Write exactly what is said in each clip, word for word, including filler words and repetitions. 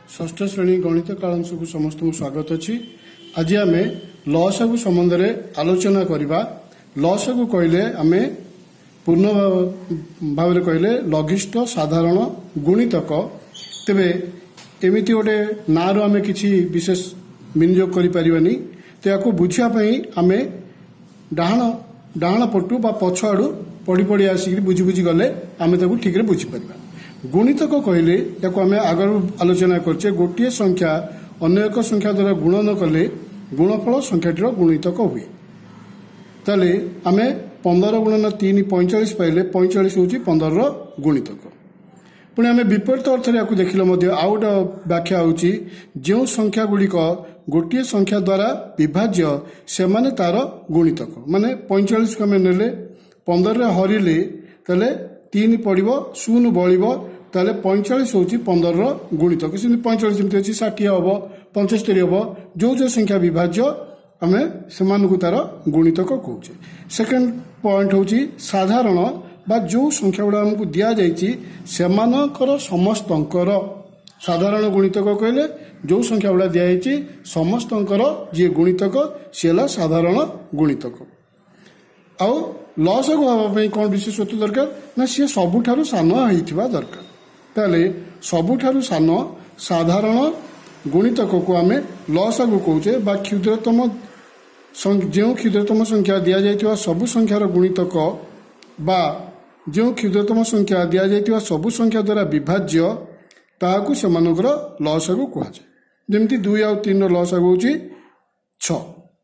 षष्ठ श्रेणी गणित कालांश को समस्त स्वागत अच्छी। आज आम लसागु संबंध में आलोचना करवा। लसागु कहले आम पूर्ण भाव में कहले लघिष्ठ साधारण गुणितक। तेबे एमती गोटे ना रू आम कि विशेष विनियोग करें तो या बुझापी आम डाण डाण पटु बा पछ आड़ू पढ़ी पढ़ी आसिक बुझी बुझी गले आम ठीक बुझीपर। गुणितक कहले या आम आग आलोचना करछे गोटे संख्या अन्य एक संख्या द्वारा गुण न कले गुणफल संख्याटीर गुणितक हुए। ताले आम पंदर गुणन तीन पैंचाश पाइले पैंचाश हूँ पंदर गुणितक। पुणी आम विपरीत अर्थ या देखिले आउ गोटे व्याख्या होची जो संख्या गुड़िक गोटे संख्या द्वारा विभाज्य से माने तार गुणितक माने पैंचाश को आम नेले पंदर हरिले ताले तीन पड़ो शून्य बड़ो ताले पैंचाश हूँ पंदर गुणितक। सेमती पैंचाश जमी अच्छी षाठी हम पंचस्तरी हम जो जो संख्या विभाज्य आम से तार गुणितक कौचे। सेकेंड पॉइंट हूँ साधारण बा जो संख्या गुड़ा आमको दि जाकर समस्तंकर साधारण गुणितक कहले जो संख्या गुड़ा दि समस्तंकर जी गुणितक सी है साधारण गुणितक। आउ लसागु हाँवाई कौन विशेषत्व दरकार ना सी सबुठारु सान होइथिबा दरकार। ताले सबुठारु सान साधारण गुणितक को आम लसागु कौचे बा क्षुद्रतम जो क्षुद्रतम संख्या दि जाइथिबा सबु संख्यार गुणितक बा जो क्षुद्रतम संख्या दि जाइथिबा सबु संख्या द्वारा विभाज्य ताहाकु सेमानकर लसागु कहुए। जेमती दुई आउ तीन लसागु होची छ।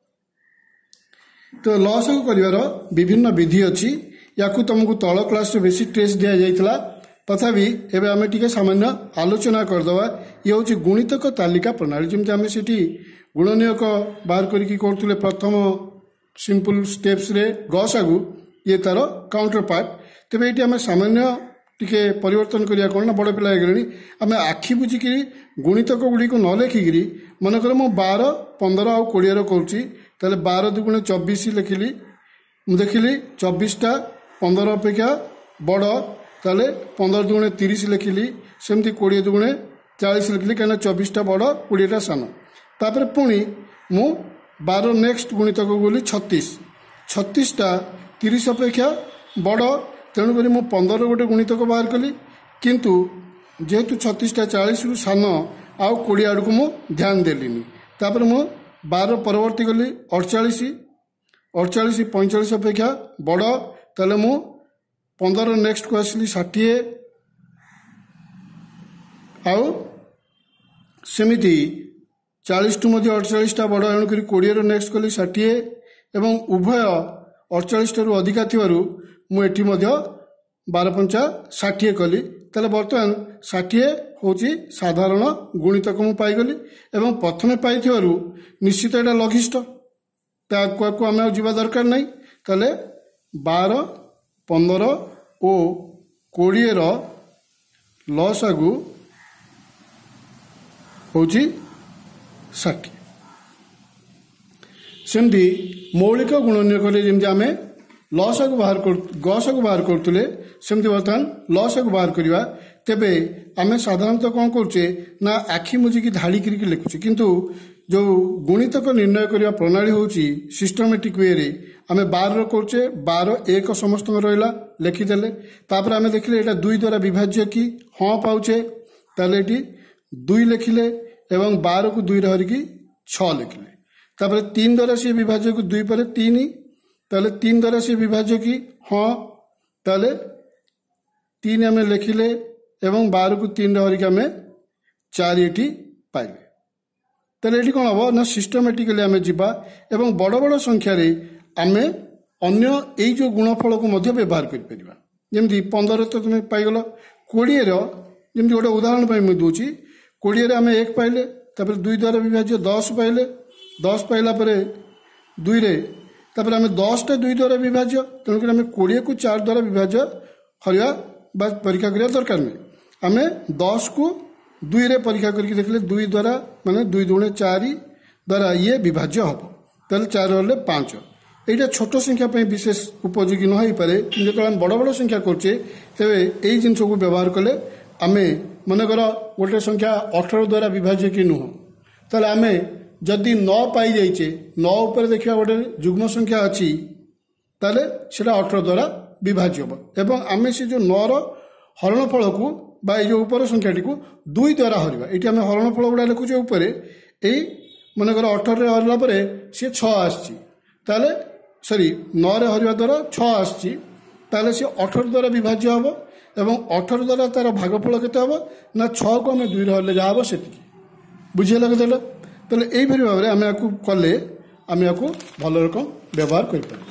तो लसागु करिवार विभिन्न विधि अच्छी या तुमको तल क्लास बेसी टेस्ट दि जाइथिला तथापि एबे आमे टिके सामान्य आलोचना करदवा। ये हूँ गुणितक तालिका प्रणाली जमी आम से गुणनीयक बाहर करके करथुले प्रथम सिंपल स्टेप्स रे गसागु ये तार काउंटर पार्ट। तेबे ये आम सामान्य टिके परिवर्तन करिया कोन ना बड़ पिला गलेनी आम आखि बुझिकी गुणितक गुड़ी को न लेखिकी मनकर मु बारह पंदर आउ कोड़े करुच्ची ताले बारह दुगुणे चौबीस लिखिली मु देखिली चौबीसटा पंदर अपेक्षा बड़ ताले पंदर दुगुणे तीस लिखिली सेमती कोड़े दुगुणे चालीस लिखिली कहीं चौबीसटा बड़ कोड़ेटा सान। तापर पुणी मु बारह नेक्स्ट गुणितक गली छत्तीस छत्तीसटा तीस अपेक्षा बड़ तेणुक मु पंदर गोटे गुणितक बाहर कली किंतु जेहेतु छत्तीसटा चालीस रु सान आउ कोड़े आड़ को मु ध्यान देलिनी। तापर मु बारह परवर्ती गली अड़चाश अड़चाश पैंचाश अपेक्षा बड़ ताले मु पंदर नेक्स्ट को आसली षाठी आउ सेमिति चालीस टू मध्य अड़चाशटा बड़ एणुक कोड़े नेक्स्ट कली षाठी एवं उभय अड़चाश टू अधिका थी मुझे बारह पंचा षाठी कली ताले बर्तमान षाठी हूँ साधारण गुणितक मु पाईगली एवं प्रथमे पाई निश्चित यहाँ लघिष्ठ ताकू आम जा दरकार नहीं। ताले बारह पंदर ओ कोड़े लसागु हूँ षाठी। सेमती मौलिक गुणनीयक जमी आम लसागु बाहर कर गसागु बाहर करतुले सेमती बर्तमान लसागु बाहर करवा। तेबे आम साधारणतः कौन करुचे ना आखि मुझिकी धाड़ी करके लिखुचे किंतु जो गुणितक निर्णय करने प्रणाली हूँ सिस्टमेटिक वे रे आम बार करुचे बारह एक समस्त रहा लिखिदेले तापर आम देखिले यहाँ दुई द्वारा विभाज्य कि हाँ पाउचे ताले ये दुई लिखिले एवं बारह को दुई हरिकी छ लिखिले तापर तीन द्वारा सी विभाज्य को दुई पर तीन ताले तीन द्वारा सी विभाज्य कि हाँ ताले तीन आम लिखिले एवं बारह को तीन हरिकी आम चार ये पाइले। ताले ये कौन हम ना सिस्टमेटिकली आम जा एवं बड़ बड़ संख्यार आम अन्य यही जो गुणफल को व्यवहार कर जमी पंदर तो तुम पाइगल कोड़े जमी गोटे उदाहरण मुझे दूसरी कोड़े आम एक पाइले तापर दुई द्वारा विभाज्य दस पाइले दस पाइला दुई रे तापर आम दसटा दुई द्वारा विभाज्य तेणुक आम कोड़े को चार द्वारा विभाज्य हरिया बा परीक्षा करिया दरकार नहीं। आम दस को दुई रे परीक्षा करके देखले दुई द्वारा माने दुई दुणे चार द्वारा ये विभाज्य हम ताले चार हल्ले पाँच। यहाँ छोट संख्या विशेष उपयोगी न हो पारे जो बड़ बड़ संख्या करछे तेबे एई जिनस को व्यवहार कले आमे मनकर गोटे संख्या अठर द्वारा विभाज्य कि नुह ताले आमे जदि नौ पाई जाइए नौ उपर देखा गोटे जुग्म संख्या अच्छी ताले सेटा अठर द्वारा विभाज्य हम एवं आमे से जो नौ रो हरणफल को बा ये जो उपर संख्याटी को दुई द्वारा हरवा ये आम हरणफल गुड़ा लिखुचे उपर यही मनकर अठर हरला पर सी छ आसी ताले सरी नौ रे हरवा द्वारा छ आसी ताले सी अठर द्वारा विभाज्य हम एवं अठर द्वारा तार भागफल केते हम ना छ को आम दुई हरले जहाँ हम से बुझीगला केते ताले यहीपरि भाव में आम या कले आम या भल रकम व्यवहार कर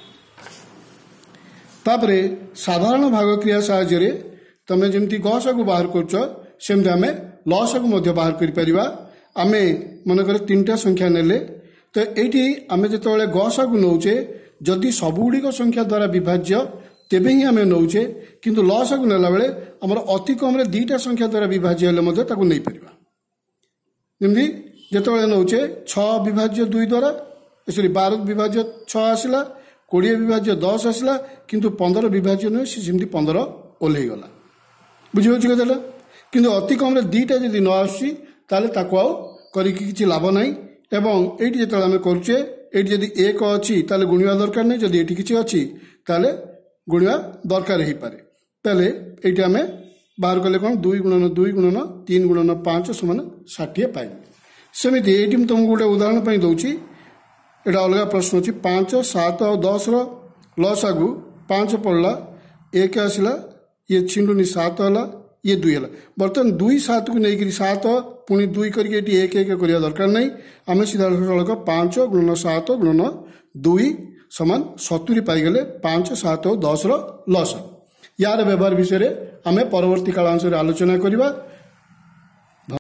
तापरे साधारण भाग क्रिया साहाय्य तमें जमी गसा को बाहर करमती आम लसा को बाहर कर आम मनकर तीन टा संख्या नेले तो ये आम जो गसा को नौचे जदि सबुगुड़िक संख्या द्वारा विभाज्य तेबे ही आम नौचे किंतु लसा को नेला बेले आमर अति कम दीटा संख्या द्वारा विभाज्य हेले नहीं पार जमी जो नौचे छ विभाज्य दुई द्वारा सरी बार विभाज्य छ आसला कोड़े विभाज्य दस आसला किंतु पंदर विभाज्य नुहे सी पंदर ओल्लैगला बुझे कहला किंतु अति कम दीटा जदि न आसुची कि लाभ ना एवं ये जो आम करुचे ये जदि एक अच्छी ताले गुणिया दरकार नहीं जदि ये किसी अच्छी ताले गुणिया दरकार हो पारे ताले ये आम बाहर कले कौन दुई गुणन दुई गुणन तीन गुणन पांच समान षाठी पाइबे सेमती ये तुमको गोटे उदाहरण दूची यहाँ अलग प्रश्न अच्छी पांच सात और दस रसागु पांच पड़ला एक आसला ये छिंडुनी सात है ये दुई है बर्तमान दुई सात को लेकिन सात पुणी दुई करके एक एक करने दरकार नहीं आम सीधा सड़क पांच गुणन सात गुणन दुई समान सतुरी पाईगले पांच सात और दस रस यार व्यवहार विषय आम परवर्ती कालांश आलोचना करवा।